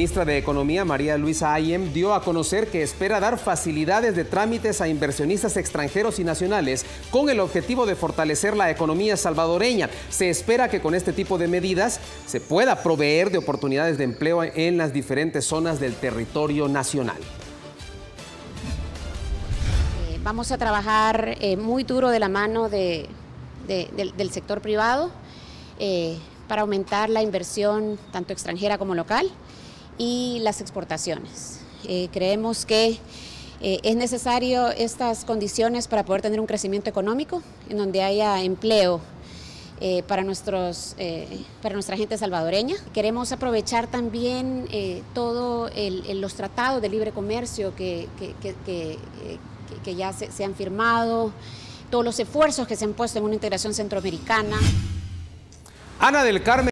ministra de Economía, María Luisa Ayem, dio a conocer que espera dar facilidades de trámites a inversionistas extranjeros y nacionales con el objetivo de fortalecer la economía salvadoreña. Se espera que con este tipo de medidas se pueda proveer de oportunidades de empleo en las diferentes zonas del territorio nacional. Vamos a trabajar muy duro de la mano del sector privado para aumentar la inversión tanto extranjera como local y las exportaciones. Creemos que es necesario estas condiciones para poder tener un crecimiento económico en donde haya empleo para nuestra gente salvadoreña. Queremos aprovechar también todos los tratados de libre comercio que ya se han firmado, todos los esfuerzos que se han puesto en una integración centroamericana. Ana del Carmen.